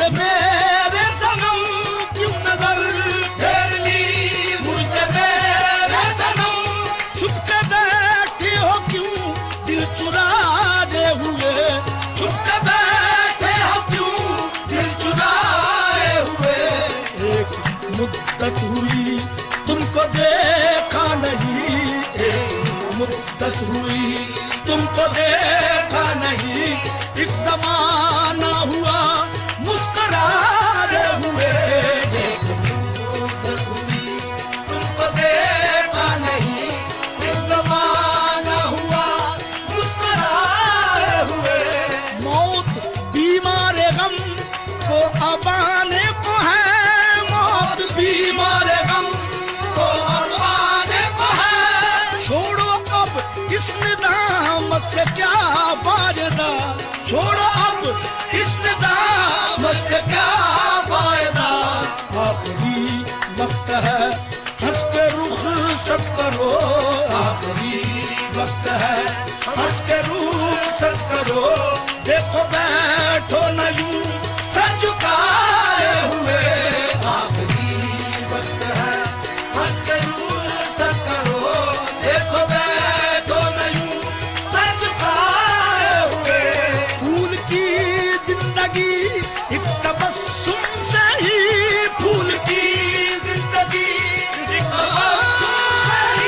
मुझसे मेरे सनम क्यों नजर फेर ली, मुझसे मेरे सनम छुप के बैठे हो क्यों दिल चुराए हुए, छुप के बैठे हो क्यों दिल चुराए हुए। एक मुद्दत हुई तुमको देखा नहीं, एक मुद्दत हुई तुमको देखा नहीं, एक ज़माना हुआ मुस्कुराए हुए। एक मुद्दत हुई तुमको देखा नहीं, एक ज़माना हुआ मुस्कुराए हुए। मौत बीमार गम को अबाने को है, मौत बीमार गम को अबाने को है। छोड़ो अब इस निदामत से क्या फायदा, छोड़ो अब इस निदामत से क्या फायदा। आखिरी वक्त है हंस के रुखसत करो, आखिरी वक्त है हंस के रुखसत करो। देखो बैठो न यूं सर झुकाए हुए, आखिरी वक्त है हंस के रुखसत करो। देखो बैठो न यूं सर झुकाए हुए। फूल की जिंदगी एक तबस्सुम से ही, फूल की जिंदगी एक तबस्सुम से ही।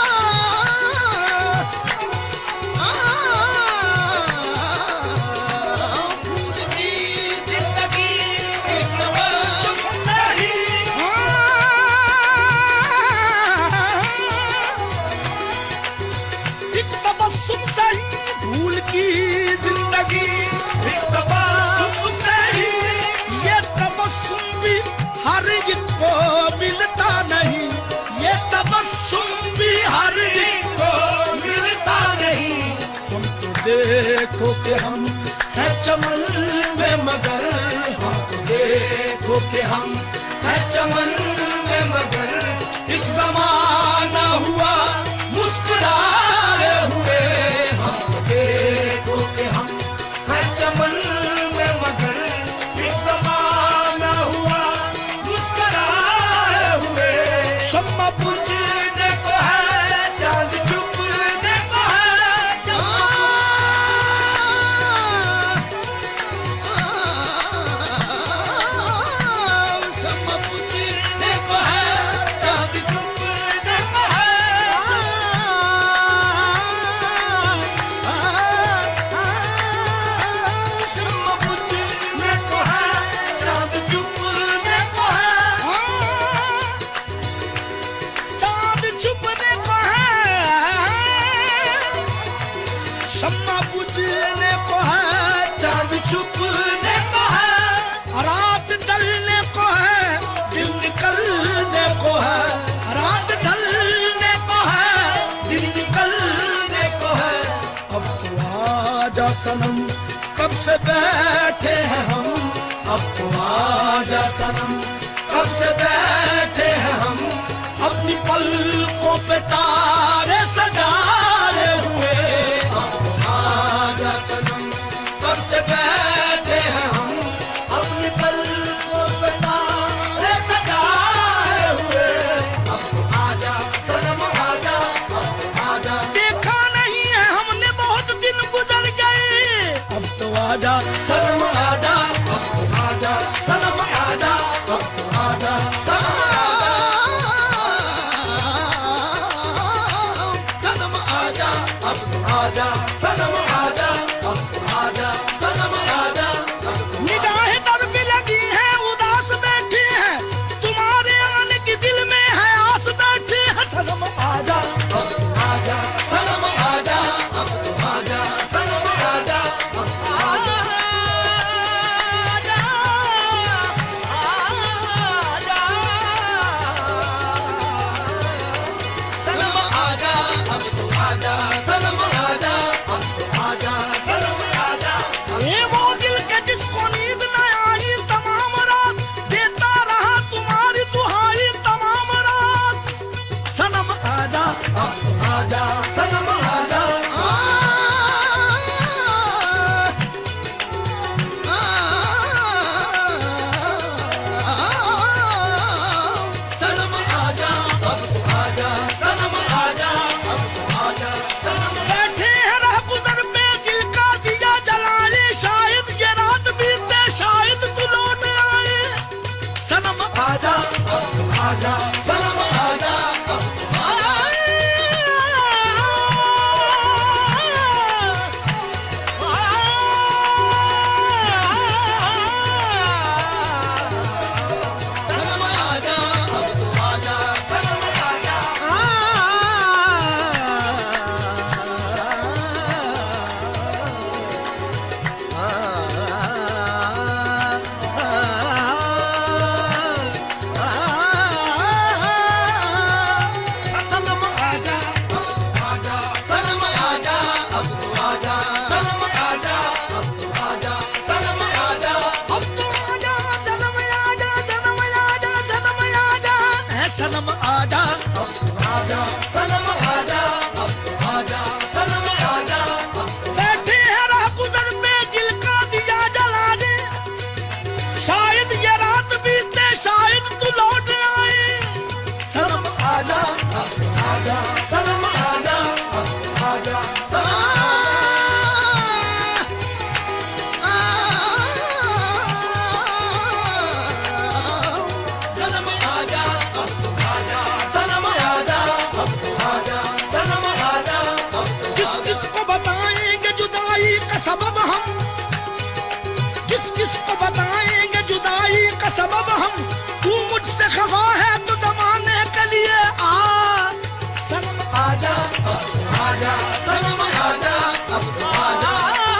फूल की जिंदगी एक तबस्सुम से ही। एक तबस्सुम से ही, फूल की जिंदगी एक तबस्सुम से ही। ये तबस्सुम भी हर एक को मिलता नहीं, ये तबस्सुम भी हर एक को मिलता नहीं। तुम तो देखो कि हम हैं चमन में मगर, हम तो देखो कि हम हैं चमन में मगर। एक ज़माना हुआ मुस्कुराए हुए, हम तो देखो कि हम हैं चमन में मगर। एक ज़माना हुआ मुस्कुराए हुए। शम्मा बुझने को है, चांद छुपने को है, शम्मा बुझने को है, चांद छुपने को है। शम्मा बुझने को है, चांद छुपने को है, चांद छुपने को है। शम्मा बुझने को है, चांद छुपने को है। रात ढलने को है, दिन निकलने को है। रात ढलने को है, दिन निकलने को है। अब तो आजा सनम कब से बैठे हैं हम, अब तो आजा सनम कब से बैठे हैं हम। अपनी पलकों पे तारे सजाए हुए, अब तो आजा सनम कब से बैठे हैं हम। अपनी पलकों पे तारे सजाए हुए, अब तो आजा सनम आजा, अब तो आजा। देखा नहीं है हमने बहुत दिन गुजर गए, अब तो आजा सनम आजा, अब तो आजा सनम आजा, अब तो आजा सनम आजा, अब तो आजा सनम आजा, अब तो आजा सनम आजा। निगाहें दर पे लगी हैं, उदास बैठी हैं, तुम्हारे आने की दिल में है आस बैठी है। सनम आजा, अब तो आजा सनम आजा, अब तो आजा सनम आजा, अब तो आजा आजा आजा सनम आजा, अब तो आजा सनम आजा, अब तो आजा सनम आजा। ये वो दिल के जिसको नींद न आई तमाम रात, देता रहा तुम्हारी दुहाई तमाम रात। सनम आजा, अब तो आजा सनम आजा। किस किस को बताएंगे जुदाई का सबब हम। तू मुझसे खफा है तो जमाने के लिए आ सनम आजा, आजा सनम आजा, अब तो आजा,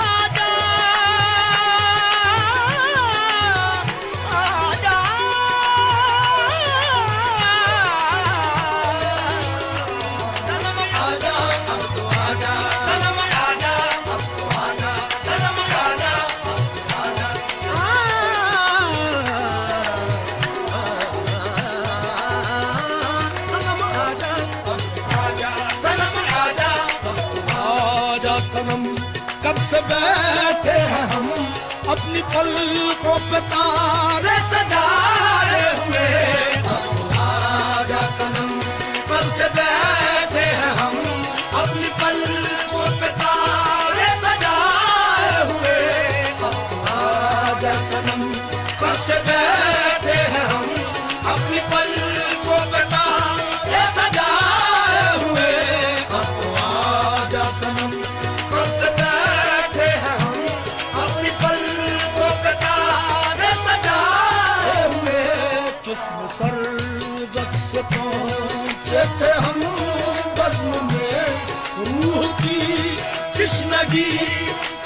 सनम कब से बैठे हैं हम अपनी पलकों पे तारे सजाए हुए। आजा सनम कब से बैठे हैं हम अपनी पलकों पे तारे सजाए हुए। आजा सनम कब से बैठे हैं हम अपनी पलकों पे तारे सजाए हुए। आजा सनम सरजत से पहुंचे थे हम बज़्म में रूह की तश्नगी